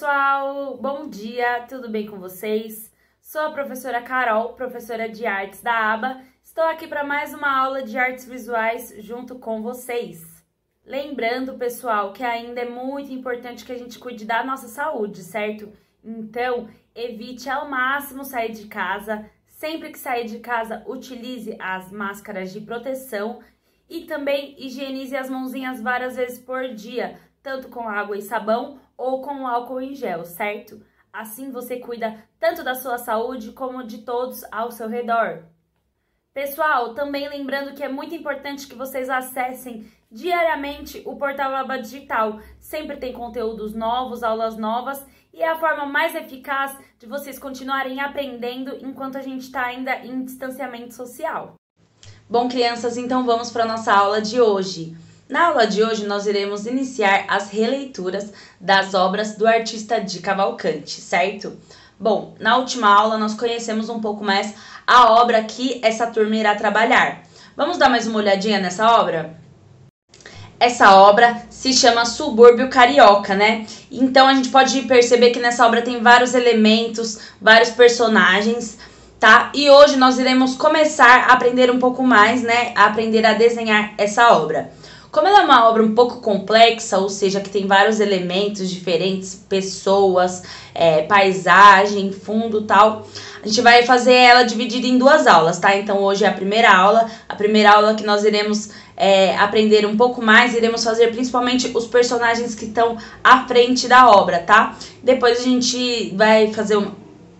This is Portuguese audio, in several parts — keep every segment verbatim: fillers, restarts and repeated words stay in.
pessoal! Bom dia, tudo bem com vocês? Sou a professora Carol, professora de artes da aba. Estou aqui para mais uma aula de artes visuais junto com vocês. Lembrando, pessoal, que ainda é muito importante que a gente cuide da nossa saúde, certo? Então, evite ao máximo sair de casa. Sempre que sair de casa, utilize as máscaras de proteção e também higienize as mãozinhas várias vezes por dia, tanto com água e sabão ou com álcool em gel, certo? Assim você cuida tanto da sua saúde como de todos ao seu redor. Pessoal, também lembrando que é muito importante que vocês acessem diariamente o portal Aba Digital. Sempre tem conteúdos novos, aulas novas e é a forma mais eficaz de vocês continuarem aprendendo enquanto a gente está ainda em distanciamento social. Bom, crianças, então vamos para a nossa aula de hoje. Na aula de hoje, nós iremos iniciar as releituras das obras do artista Di Cavalcanti, certo? Bom, na última aula nós conhecemos um pouco mais a obra que essa turma irá trabalhar. Vamos dar mais uma olhadinha nessa obra? Essa obra se chama Subúrbio Carioca, né? Então a gente pode perceber que nessa obra tem vários elementos, vários personagens, tá? E hoje nós iremos começar a aprender um pouco mais, né? A aprender a desenhar essa obra. Como ela é uma obra um pouco complexa, ou seja, que tem vários elementos diferentes, pessoas, é, paisagem, fundo e tal, a gente vai fazer ela dividida em duas aulas, tá? Então hoje é a primeira aula, a primeira aula que nós iremos é, aprender um pouco mais, iremos fazer principalmente os personagens que estão à frente da obra, tá? Depois a gente vai fazer uma...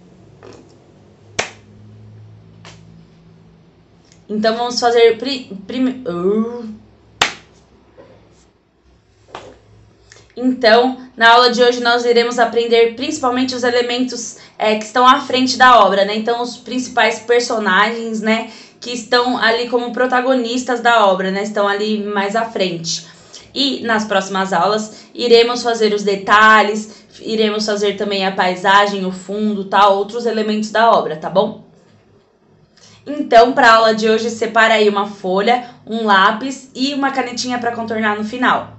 Então vamos fazer... Pri... Prim... Uh... Então, na aula de hoje nós iremos aprender principalmente os elementos é, que estão à frente da obra, né? Então, os principais personagens, né, que estão ali como protagonistas da obra, né? Estão ali mais à frente. E nas próximas aulas iremos fazer os detalhes, iremos fazer também a paisagem, o fundo, tal, outros elementos da obra, tá bom? Então, para a aula de hoje, separa aí uma folha, um lápis e uma canetinha para contornar no final.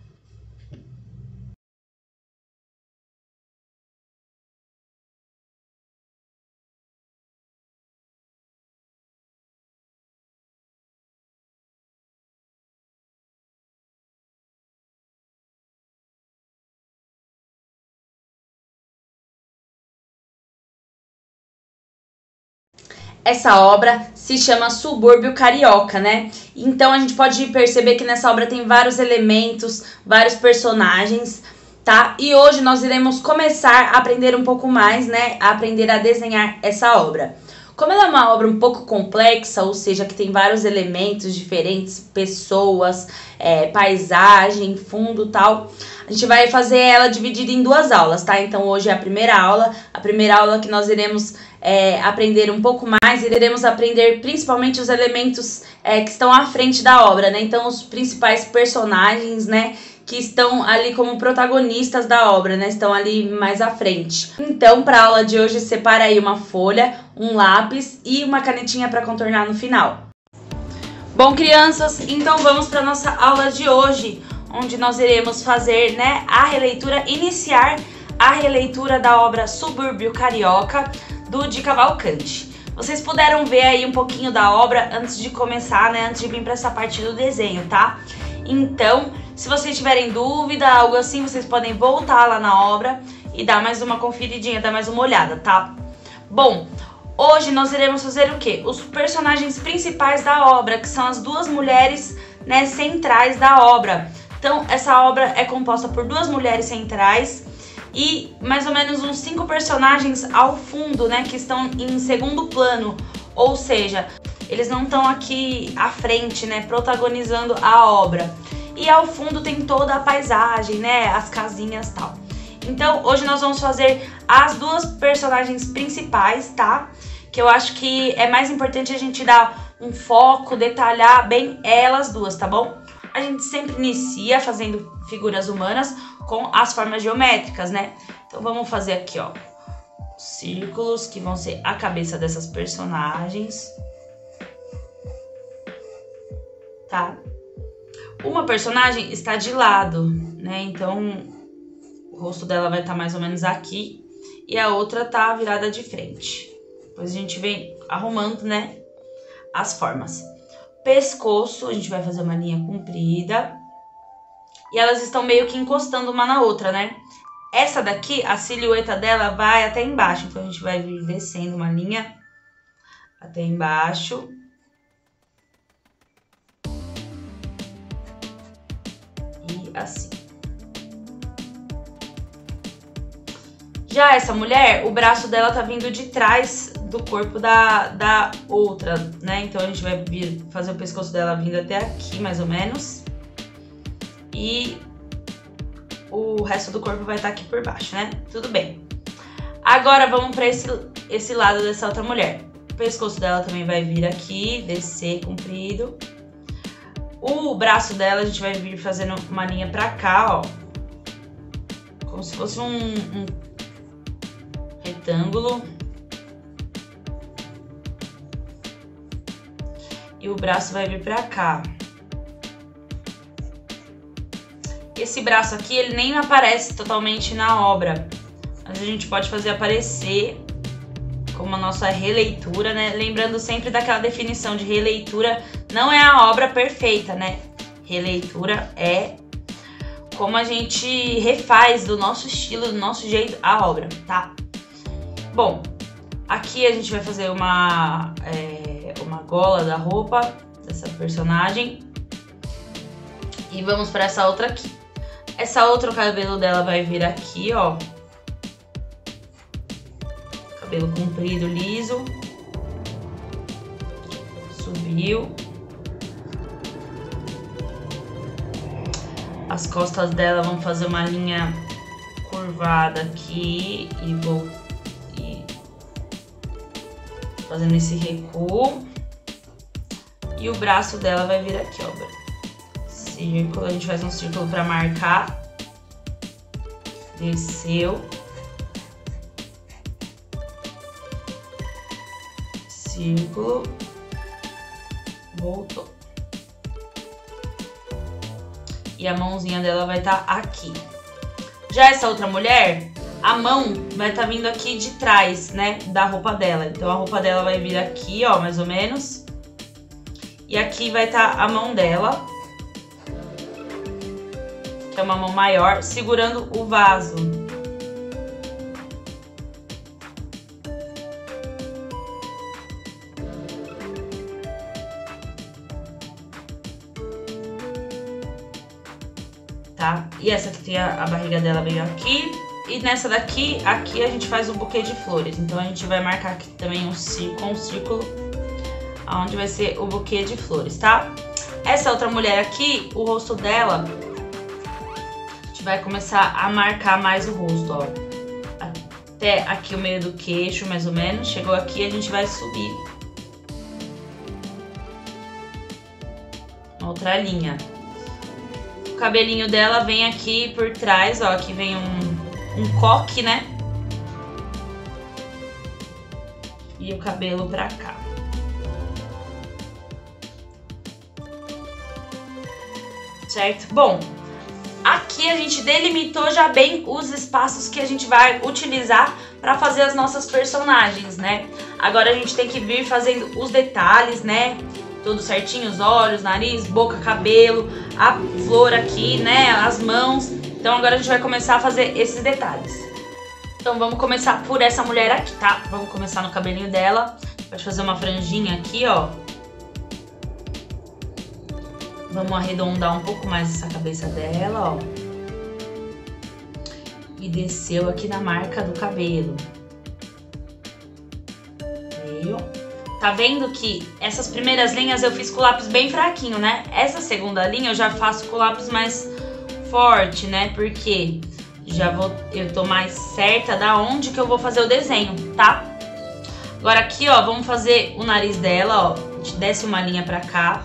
Essa obra se chama Subúrbio Carioca, né? Então a gente pode perceber que nessa obra tem vários elementos, vários personagens, tá? E hoje nós iremos começar a aprender um pouco mais, né? A aprender a desenhar essa obra. Como ela é uma obra um pouco complexa, ou seja, que tem vários elementos diferentes, pessoas, é, paisagem, fundo e tal, a gente vai fazer ela dividida em duas aulas, tá? Então hoje é a primeira aula, a primeira aula que nós iremos é, aprender um pouco mais, iremos aprender principalmente os elementos é, que estão à frente da obra, né? Então os principais personagens, né, que estão ali como protagonistas da obra, né? Estão ali mais à frente. Então, para a aula de hoje, separa aí uma folha, um lápis e uma canetinha para contornar no final. Bom, crianças, então vamos para nossa aula de hoje, onde nós iremos fazer, né, a releitura, iniciar a releitura da obra Subúrbio Carioca, do Di Cavalcanti. Vocês puderam ver aí um pouquinho da obra antes de começar, né, antes de vir para essa parte do desenho, tá? Então, se vocês tiverem dúvida, algo assim, vocês podem voltar lá na obra e dar mais uma conferidinha, dar mais uma olhada, tá? Bom, hoje nós iremos fazer o quê? Os personagens principais da obra, que são as duas mulheres, né, centrais da obra. Então, essa obra é composta por duas mulheres centrais e mais ou menos uns cinco personagens ao fundo, né, que estão em segundo plano, ou seja, eles não estão aqui à frente, né, protagonizando a obra. E ao fundo tem toda a paisagem, né, as casinhas e tal. Então, hoje nós vamos fazer as duas personagens principais, tá? Que eu acho que é mais importante a gente dar um foco, detalhar bem elas duas, tá bom? A gente sempre inicia fazendo figuras humanas com as formas geométricas, né? Então, vamos fazer aqui, ó, círculos, que vão ser a cabeça dessas personagens, tá? Uma personagem está de lado, né? Então, O rosto dela vai estar mais ou menos aqui. E a outra tá virada de frente. Depois a gente vem arrumando, né, as formas. Pescoço, a gente vai fazer uma linha comprida. E elas estão meio que encostando uma na outra, né? Essa daqui, a silhueta dela vai até embaixo. Então, a gente vai vir descendo uma linha até embaixo. E assim. Já essa mulher, o braço dela tá vindo de trás do corpo da, da outra, né? Então, a gente vai vir fazer o pescoço dela vindo até aqui, mais ou menos. E o resto do corpo vai estar aqui por baixo, né? Tudo bem. Agora, vamos pra esse, esse lado dessa outra mulher. O pescoço dela também vai vir aqui, descer comprido. O braço dela, a gente vai vir fazendo uma linha pra cá, ó. Como se fosse um... um retângulo. E o braço vai vir pra cá. Esse braço aqui, ele nem aparece totalmente na obra. Mas a gente pode fazer aparecer como a nossa releitura, né? Lembrando sempre daquela definição de releitura, não é a obra perfeita, né? Releitura é como a gente refaz do nosso estilo, do nosso jeito a obra, tá? Bom, aqui a gente vai fazer uma, é, uma gola da roupa dessa personagem. E vamos para essa outra aqui. Essa outra, o cabelo dela vai vir aqui, ó. Cabelo comprido, liso. Subiu. As costas dela vão fazer uma linha curvada aqui e vou e fazendo esse recuo. E o braço dela vai vir aqui, ó. Círculo, a gente faz um círculo para marcar. Desceu. Círculo. Voltou. E a mãozinha dela vai estar tá aqui. Já essa outra mulher, a mão vai estar tá vindo aqui de trás, né, da roupa dela. Então a roupa dela vai vir aqui, ó, mais ou menos. E aqui vai estar tá a mão dela. Que é uma mão maior, segurando o vaso. Tá? E essa aqui tem a, a barriga dela veio aqui. E nessa daqui, aqui a gente faz um buquê de flores. Então a gente vai marcar aqui também um círculo, um círculo, onde vai ser o buquê de flores, tá? Essa outra mulher aqui, o rosto dela, a gente vai começar a marcar mais o rosto, ó. Até aqui o meio do queixo, mais ou menos. Chegou aqui, a gente vai subir. Outra linha. O cabelinho dela vem aqui por trás, ó. Aqui vem um, um coque, né? E o cabelo pra cá. Certo? Bom, aqui a gente delimitou já bem os espaços que a gente vai utilizar para fazer as nossas personagens, né? Agora a gente tem que vir fazendo os detalhes, né? Tudo certinho, os olhos, nariz, boca, cabelo, a flor aqui, né? As mãos. Então agora a gente vai começar a fazer esses detalhes. Então vamos começar por essa mulher aqui, tá? Vamos começar no cabelinho dela. Pode fazer uma franjinha aqui, ó. Vamos arredondar um pouco mais essa cabeça dela, ó. E desceu aqui na marca do cabelo. Veio. Tá vendo que essas primeiras linhas eu fiz com o lápis bem fraquinho, né? Essa segunda linha eu já faço com o lápis mais forte, né? Porque já vou, eu tô mais certa da onde que eu vou fazer o desenho, tá? Agora aqui, ó, vamos fazer o nariz dela, ó. A gente desce uma linha pra cá.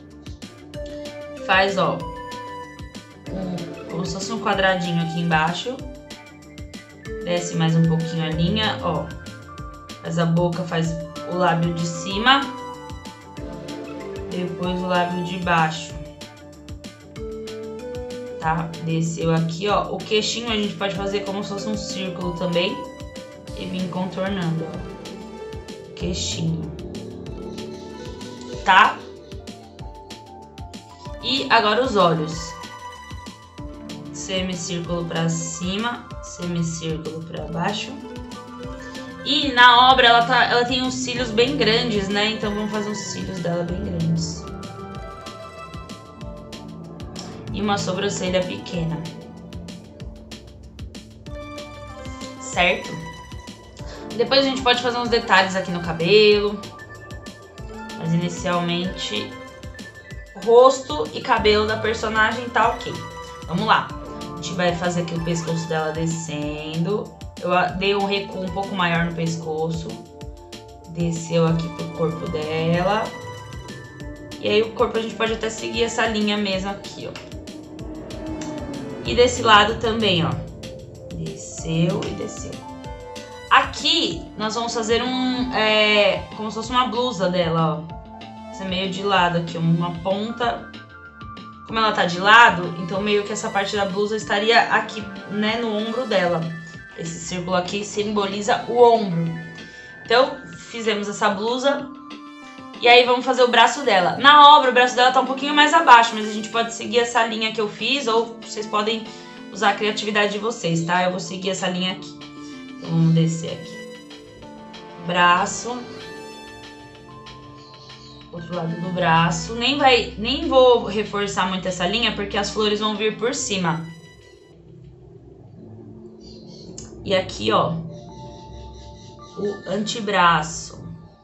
Faz, ó, um, como se fosse um quadradinho aqui embaixo. Desce mais um pouquinho a linha, ó. Faz a boca, faz o lábio de cima. Depois o lábio de baixo. tá? Desceu aqui, ó. O queixinho a gente pode fazer como se fosse um círculo também e vir contornando, ó. Queixinho, tá? E agora os olhos. Semicírculo pra cima, semicírculo pra baixo. E na obra ela, tá, ela tem uns cílios bem grandes, né? Então vamos fazer os cílios dela bem grandes. E uma sobrancelha pequena. Certo? Depois a gente pode fazer uns detalhes aqui no cabelo. Mas inicialmente, rosto e cabelo da personagem tá ok. Vamos lá. A gente vai fazer aqui o pescoço dela descendo. Eu dei um recuo um pouco maior no pescoço. Desceu aqui pro corpo dela. E aí o corpo a gente pode até seguir essa linha mesmo aqui, ó. E desse lado também, ó. Desceu e desceu. Aqui nós vamos fazer um... É, como se fosse uma blusa dela, ó. Essa meio de lado aqui, uma ponta. Como ela tá de lado, então meio que essa parte da blusa estaria aqui, né, no ombro dela. Esse círculo aqui simboliza o ombro. Então, fizemos essa blusa. E aí, vamos fazer o braço dela. Na obra, o braço dela tá um pouquinho mais abaixo, mas a gente pode seguir essa linha que eu fiz, ou vocês podem usar a criatividade de vocês, tá? Eu vou seguir essa linha aqui. Então, vamos descer aqui. Braço. Outro lado do braço. Nem, vai, nem vou reforçar muito essa linha, porque as flores vão vir por cima. E aqui, ó, o antebraço.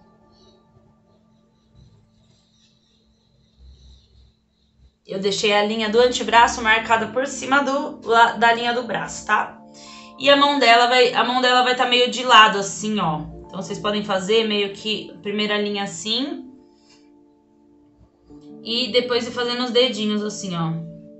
Eu deixei a linha do antebraço marcada por cima do, da linha do braço, tá? E a mão dela vai a mão dela vai estar meio de lado, assim, ó. Então, vocês podem fazer meio que a primeira linha assim. E depois ir fazendo os dedinhos, assim, ó.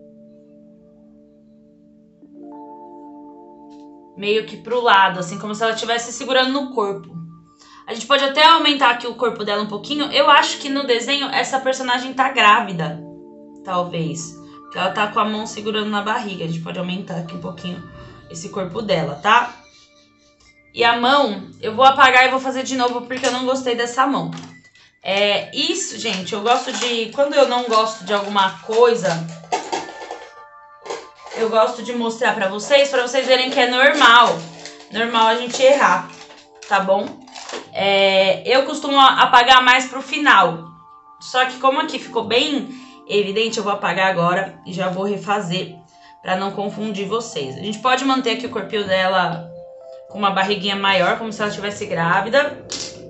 Meio que pro lado, assim, como se ela estivesse segurando no corpo. A gente pode até aumentar aqui o corpo dela um pouquinho. Eu acho que no desenho essa personagem tá grávida, talvez. Porque ela tá com a mão segurando na barriga. A gente pode aumentar aqui um pouquinho esse corpo dela, tá? E a mão, eu vou apagar e vou fazer de novo porque eu não gostei dessa mão. É isso, gente, eu gosto de... Quando eu não gosto de alguma coisa... Eu gosto de mostrar pra vocês, pra vocês verem que é normal. Normal a gente errar, tá bom? É, eu costumo apagar mais pro final. Só que como aqui ficou bem evidente, eu vou apagar agora e já vou refazer pra não confundir vocês. A gente pode manter aqui o corpinho dela com uma barriguinha maior, como se ela estivesse grávida.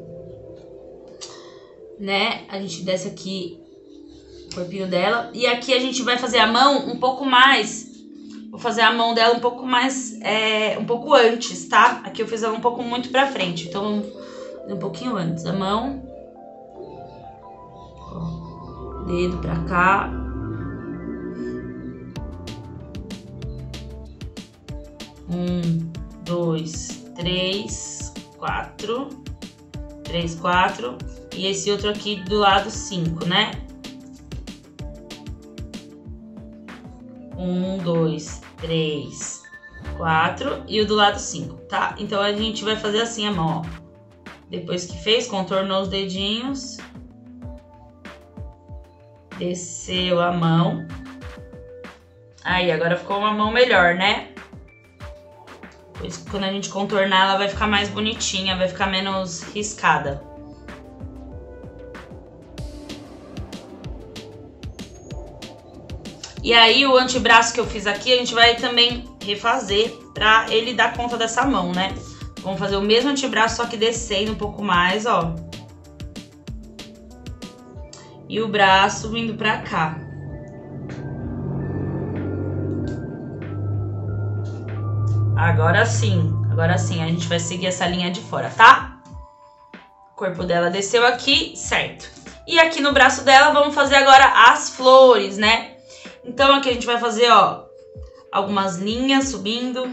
Né? A gente desce aqui o corpinho dela. E aqui a gente vai fazer a mão um pouco mais... Vou fazer a mão dela um pouco mais, é, um pouco antes, tá? Aqui eu fiz ela um pouco muito pra frente, então vamos fazer um pouquinho antes. A mão, ó, dedo pra cá. Um, dois, três, quatro. Três, quatro. E esse outro aqui do lado, cinco, né? Um, dois, três, quatro e o do lado cinco, tá? Então a gente vai fazer assim a mão, ó. Depois que fez, contornou os dedinhos. Desceu a mão. Aí, agora ficou uma mão melhor, né? Depois, quando a gente contornar, ela vai ficar mais bonitinha, vai ficar menos riscada. E aí, o antebraço que eu fiz aqui, a gente vai também refazer pra ele dar conta dessa mão, né? Vamos fazer o mesmo antebraço, só que descendo um pouco mais, ó. E o braço vindo pra cá. Agora sim, agora sim, a gente vai seguir essa linha de fora, tá? O corpo dela desceu aqui, certo. E aqui no braço dela, vamos fazer agora as flores, né? Então, aqui a gente vai fazer, ó, algumas linhas subindo.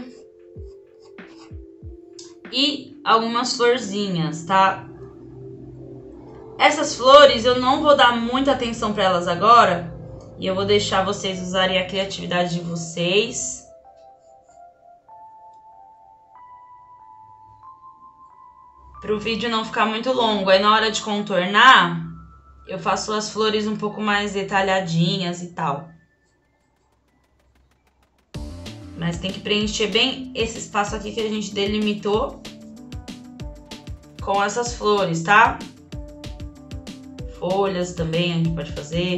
E algumas florzinhas, tá? Essas flores, eu não vou dar muita atenção pra elas agora. E eu vou deixar vocês usarem a criatividade de vocês. Para o vídeo não ficar muito longo. Aí na hora de contornar, eu faço as flores um pouco mais detalhadinhas e tal. Mas tem que preencher bem esse espaço aqui que a gente delimitou com essas flores, tá? Folhas também a gente pode fazer.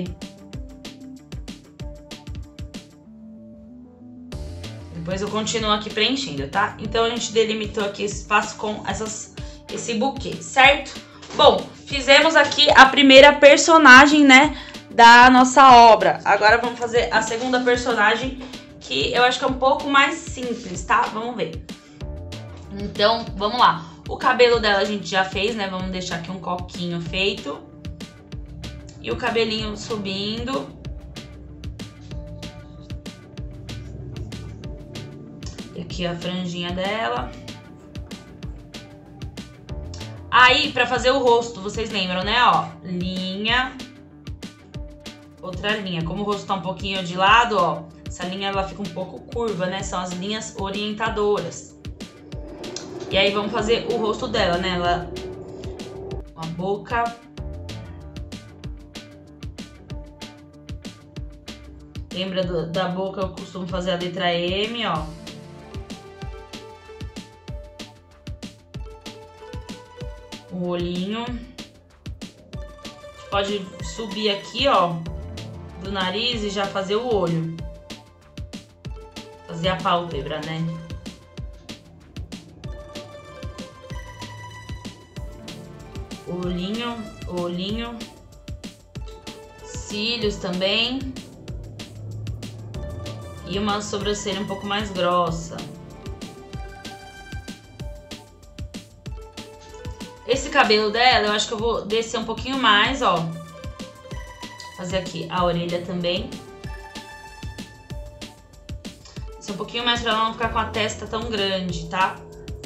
Depois eu continuo aqui preenchendo, tá? Então a gente delimitou aqui esse espaço com essas, esse buquê, certo? Bom, fizemos aqui a primeira personagem, né, da nossa obra. Agora vamos fazer a segunda personagem, que eu acho que é um pouco mais simples, tá? Vamos ver. Então, vamos lá. O cabelo dela a gente já fez, né? Vamos deixar aqui um coquinho feito. E o cabelinho subindo. E aqui a franjinha dela. Aí, pra fazer o rosto, vocês lembram, né? Ó, linha. Outra linha. Como o rosto tá um pouquinho de lado, ó. Essa linha ela fica um pouco curva, né? São as linhas orientadoras. E aí vamos fazer o rosto dela, né? Ela... a boca. Lembra do, da boca? Eu costumo fazer a letra M, ó. O olhinho. A gente pode subir aqui, ó, do nariz e já fazer o olho. Fazer a pálpebra, né? O olhinho, o olhinho. Cílios também. E uma sobrancelha um pouco mais grossa. Esse cabelo dela, eu acho que eu vou descer um pouquinho mais, ó. Fazer aqui a orelha também. Um pouquinho mais pra ela não ficar com a testa tão grande, tá?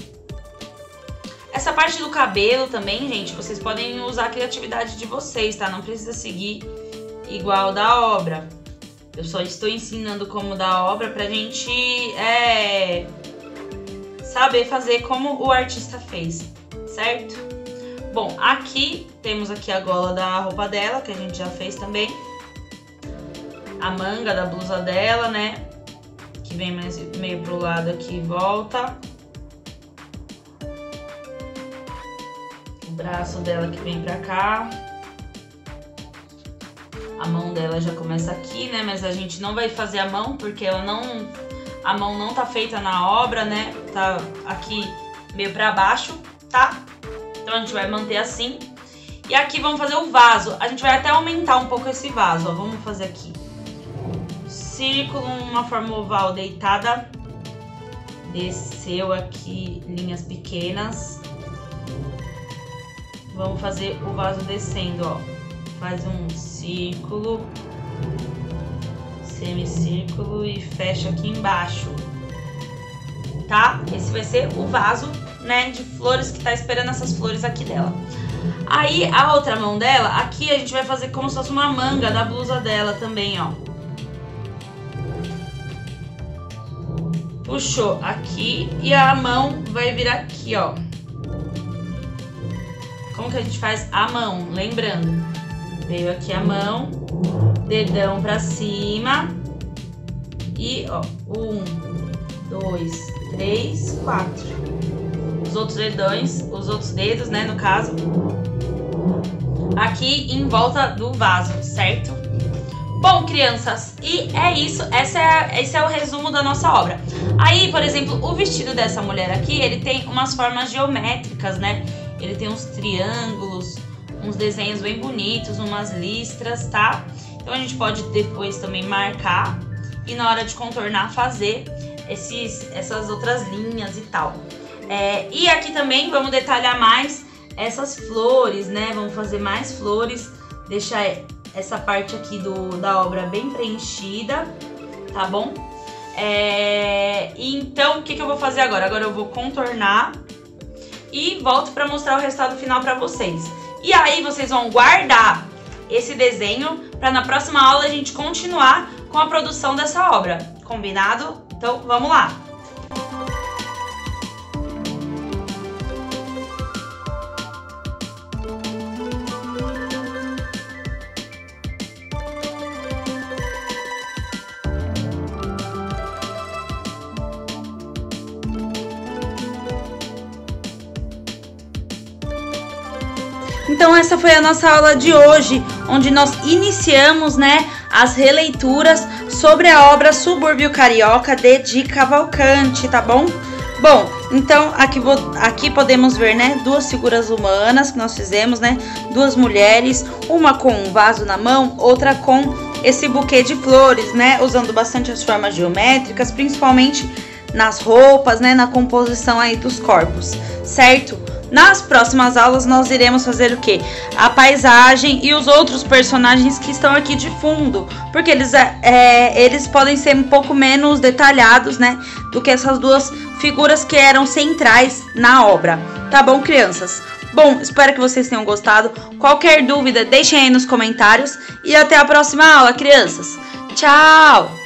Essa parte do cabelo também, gente, vocês podem usar a criatividade de vocês, tá? Não precisa seguir igual da obra. Eu só estou ensinando como da obra pra gente é, saber fazer como o artista fez, certo? Bom, aqui temos aqui a gola da roupa dela, que a gente já fez também. A manga da blusa dela, né? Que vem mais meio pro lado aqui e volta. O braço dela que vem pra cá. A mão dela já começa aqui, né? Mas a gente não vai fazer a mão, porque ela não... a mão não tá feita na obra, né? Tá aqui meio pra baixo, tá? Então a gente vai manter assim. E aqui vamos fazer o vaso. A gente vai até aumentar um pouco esse vaso, ó. Vamos fazer aqui. Círculo, uma forma oval deitada. Desceu aqui linhas pequenas. Vamos fazer o vaso descendo, ó. Faz um círculo, semicírculo e fecha aqui embaixo, tá? Esse vai ser o vaso, né, de flores que tá esperando essas flores aqui dela. Aí a outra mão dela, aqui a gente vai fazer como se fosse uma manga da blusa dela também, ó. Puxou aqui e a mão vai vir aqui, ó. Como que a gente faz a mão? Lembrando, veio aqui a mão, dedão pra cima e, ó, um, dois, três, quatro. Os outros dedões, os outros dedos, né, no caso, aqui em volta do vaso, certo? Bom, crianças, e é isso, essa é, esse é o resumo da nossa obra. Aí, por exemplo, o vestido dessa mulher aqui, ele tem umas formas geométricas, né? Ele tem uns triângulos, uns desenhos bem bonitos, umas listras, tá? Então a gente pode depois também marcar e na hora de contornar fazer esses, essas outras linhas e tal. É, e aqui também vamos detalhar mais essas flores, né? Vamos fazer mais flores, deixar essa parte aqui do, da obra bem preenchida, tá bom? É, e então o que, que eu vou fazer agora? Agora eu vou contornar e volto para mostrar o resultado final para vocês. E aí vocês vão guardar esse desenho para na próxima aula a gente continuar com a produção dessa obra. Combinado? Então vamos lá! Então essa foi a nossa aula de hoje, onde nós iniciamos, né, as releituras sobre a obra Subúrbio Carioca de Di Cavalcanti, tá bom? Bom, então aqui, aqui podemos ver, né, duas figuras humanas que nós fizemos, né, duas mulheres, uma com um vaso na mão, outra com esse buquê de flores, né, usando bastante as formas geométricas, principalmente nas roupas, né, na composição aí dos corpos, certo? Nas próximas aulas nós iremos fazer o quê? A paisagem e os outros personagens que estão aqui de fundo, porque eles, é, eles podem ser um pouco menos detalhados, né, do que essas duas figuras que eram centrais na obra. Tá bom, crianças? Bom, espero que vocês tenham gostado. Qualquer dúvida, deixem aí nos comentários e até a próxima aula, crianças. Tchau!